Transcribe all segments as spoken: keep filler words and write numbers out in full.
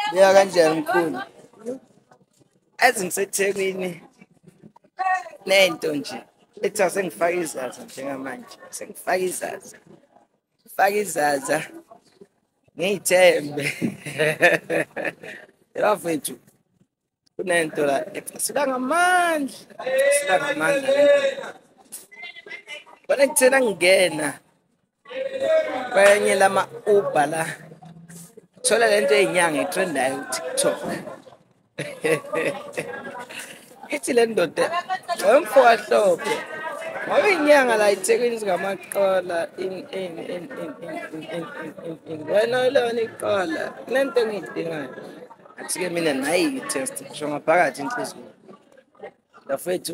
Ya kanjani mkhulu? Azi ngiseThekwini nento nje. Ethi sengifaka izaza njengamanje. Sengifaka izaza. Faka izaza ngiyithembe. Yafethu kunento la ecasula ngamandla. Ecasula ngamandla. Bona kuthena ngingena kwenye lama Uber la. Thola lento eyinyanga etrendayo ku-TikTok. Ithi le ndoda wemfohlophe ngoba inyanga la iThekwini singamaqola wena lona iqola lento engiyidingayo athi-ke mina nayi i-test ngisho ngaphakathi inhliziyo lafethu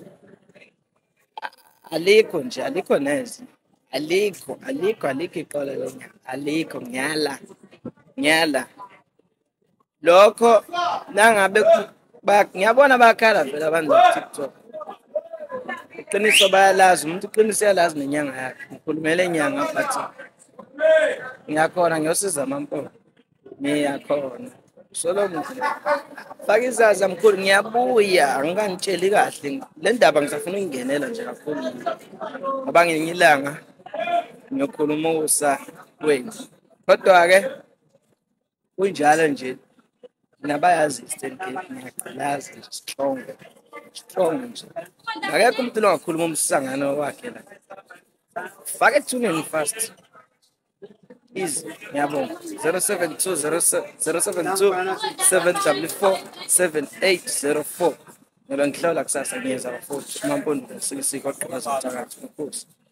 alikho nje alikho neze alikho alikho alikho iqola lonyanga alikho ngiyala ngiyala lokho nangabe ngiyabona bakhala vele abantu ku-TikTok. Iqiniso bayalazi umuntu iqiniso yalazi nenyanga yakhe ngikhulumela inyanga but ngiyakhona ngiyosiza amampolo ngiyakhona Solomon faka izaza mkhulu ngiyabuya angikangitsheli kahle le ndaba ngisafuna ukungenela nje kakhulu ngoba ngelinye ilanga ngiyokhuluma usa wenu kodwa-ke kunjalo nje nabayazi i-Eastern Cape ngiyagqilaza nje strong strong nje akekho umuntu longakhuluma umsangano wakhe la fake ethuneni fast easy ngiyabonga zero seven two zero seven two seven four four seven eight zero four ngoba ngihlola kusasa ngiyeza futhi uMampondo sikho qhaza umthakathi.